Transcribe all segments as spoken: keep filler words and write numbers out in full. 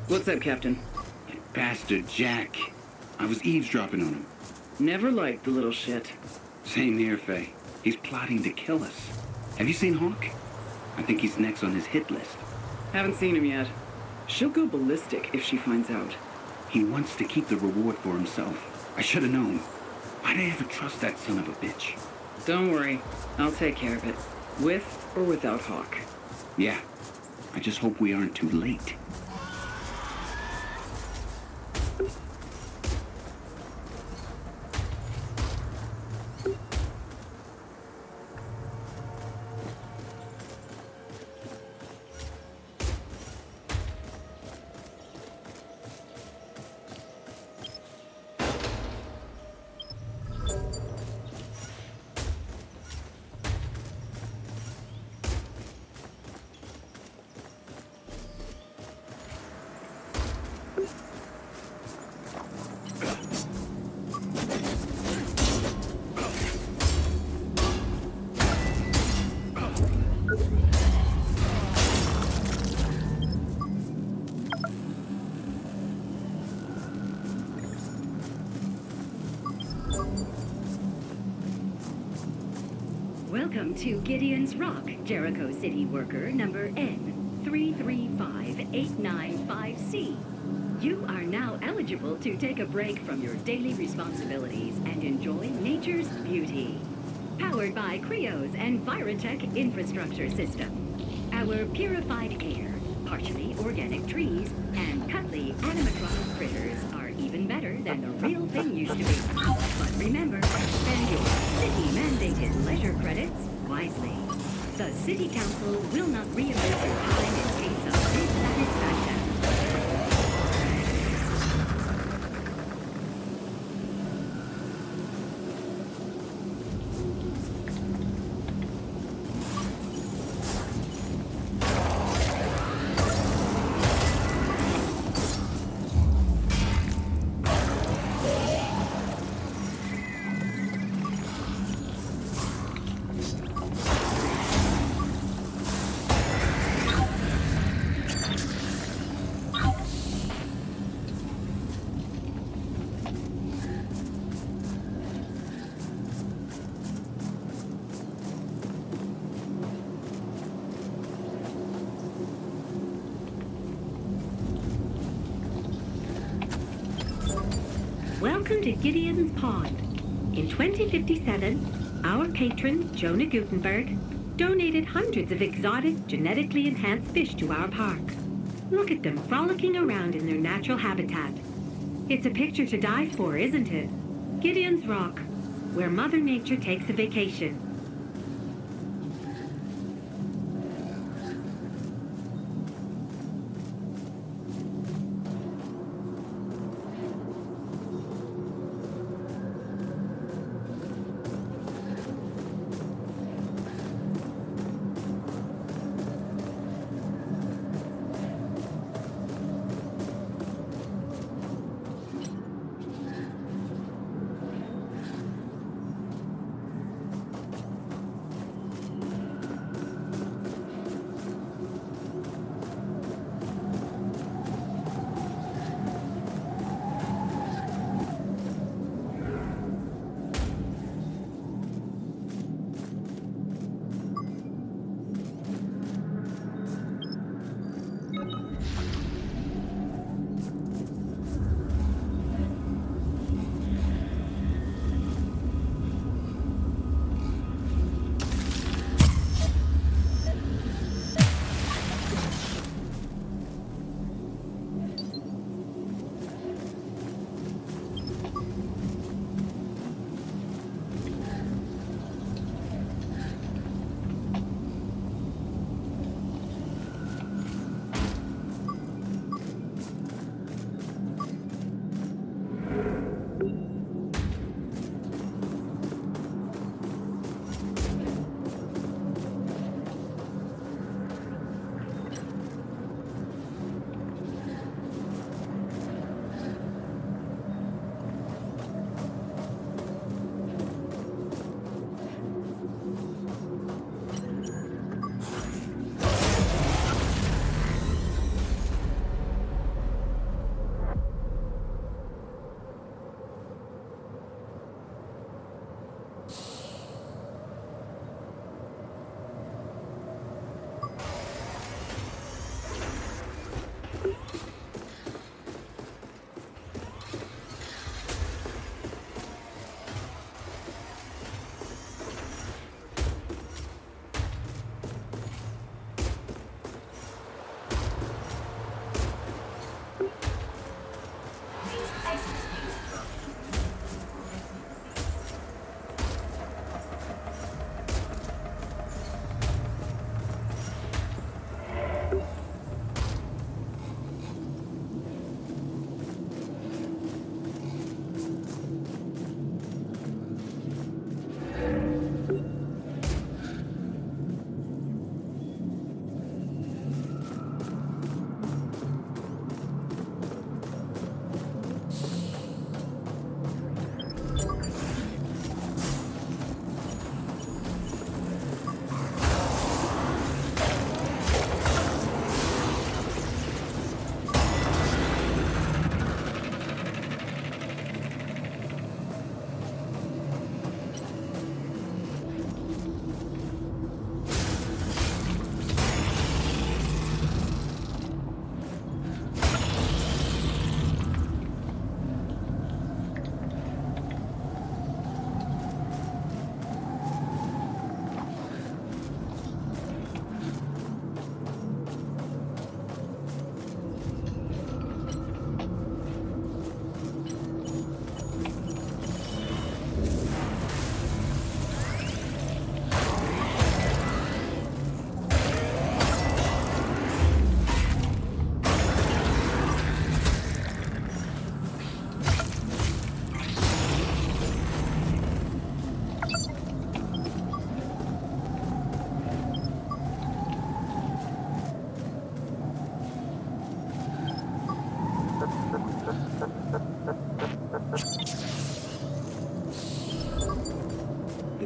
What's up, Captain? That bastard Jack. I was eavesdropping on him. Never liked the little shit. Same here, Faye. He's plotting to kill us. Have you seen Hawk? I think he's next on his hit list. Haven't seen him yet. She'll go ballistic if she finds out. He wants to keep the reward for himself. I should have known. Why'd I ever trust that son of a bitch? Don't worry. I'll take care of it. With or without Hawk. Yeah. I just hope we aren't too late. Welcome to Gideon's Rock, Jericho City Worker number N three three five eight nine five C. You are now eligible to take a break from your daily responsibilities and enjoy nature's beauty. Powered by Creo's Envirotech infrastructure system. Our purified air, partially organic trees, and cuddly animatronic critters are even better than the real thing used to be. But remember, spend your city-mandated leisure credits wisely. The City Council will not reimburse your time in case of dissatisfaction. Welcome to Gideon's Pond. In twenty fifty-seven, our patron, Jonah Gutenberg, donated hundreds of exotic, genetically enhanced fish to our park. Look at them frolicking around in their natural habitat. It's a picture to die for, isn't it? Gideon's Rock, where Mother Nature takes a vacation.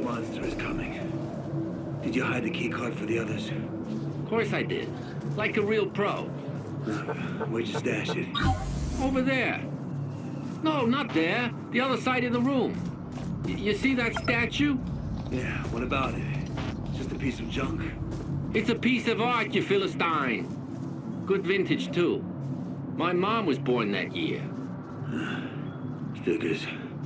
monster is coming. Did you hide the key card for the others? Of course I did. Like a real pro. Where'd you stash it? Over there. No, not there. The other side of the room. Y you see that statue? Yeah, what about it? Just a piece of junk? It's a piece of art, you Philistine. Good vintage, too. My mom was born that year. Figures.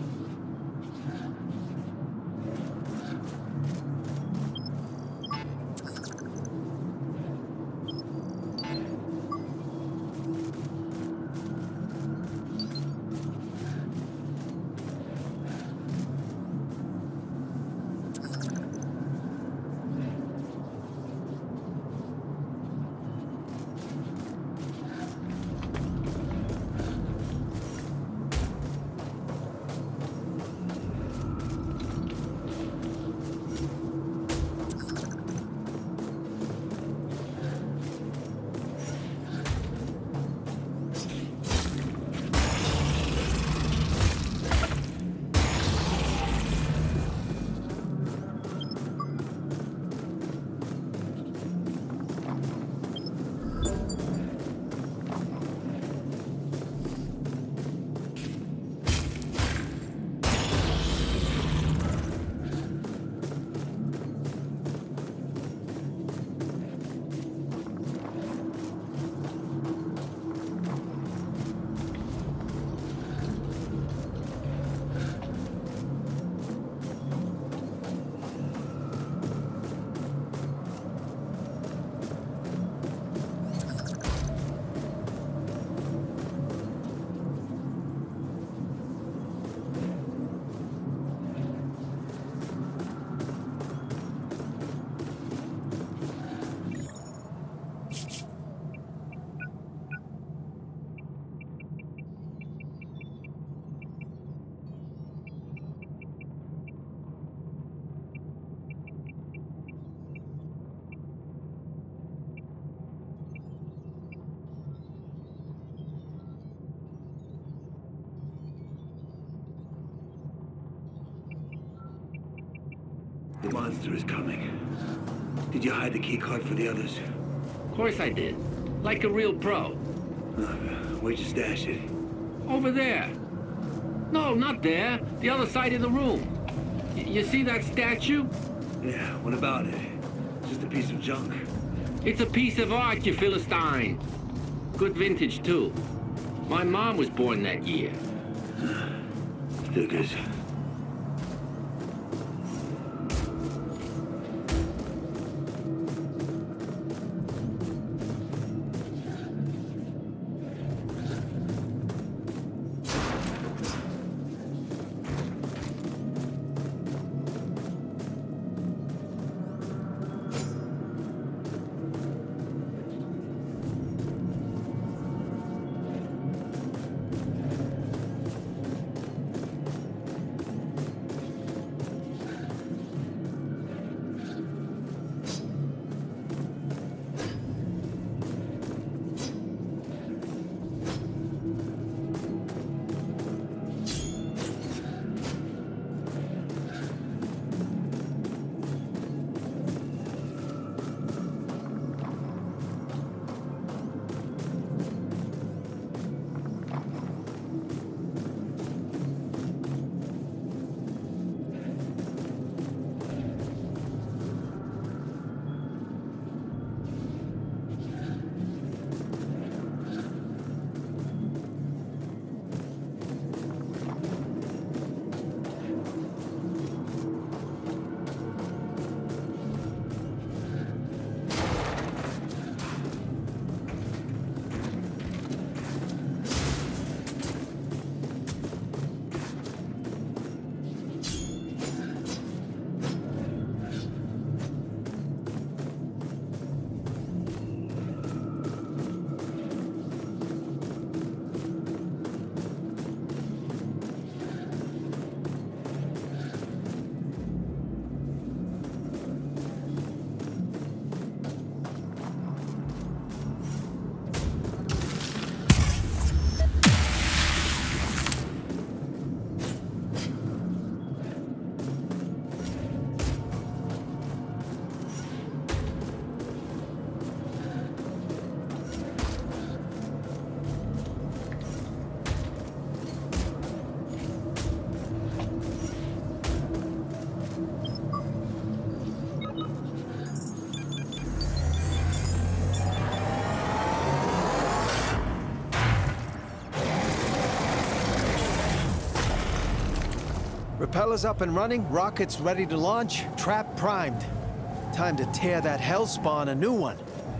The monster is coming. Did you hide the key card for the others? Of course I did. Like a real pro. Where'd you stash it? Over there. No, not there. The other side of the room. Y you see that statue? Yeah, what about it? Just a piece of junk? It's a piece of art, you Philistine. Good vintage, too. My mom was born that year. Figures. Propellers up and running, rockets ready to launch, trap primed. Time to tear that hell spawn a new one.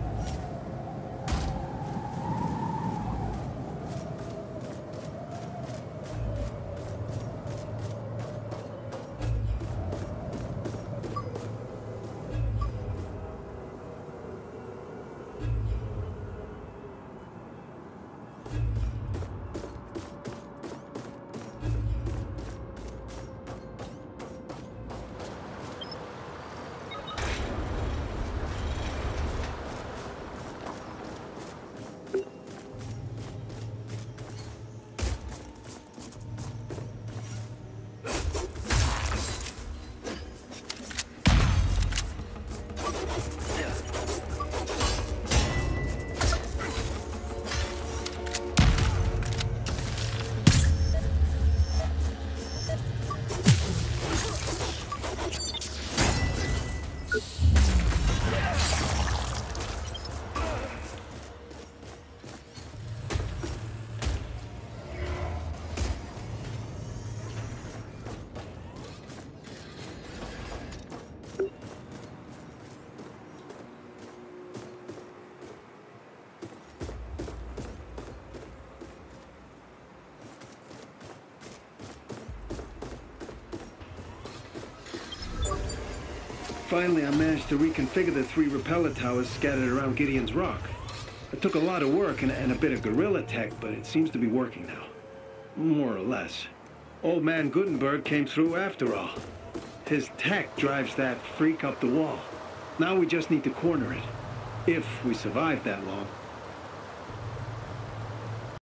Finally, I managed to reconfigure the three repeller towers scattered around Gideon's Rock. It took a lot of work and, and a bit of guerrilla tech, but it seems to be working now. More or less. Old man Gutenberg came through after all. His tech drives that freak up the wall. Now we just need to corner it. If we survive that long.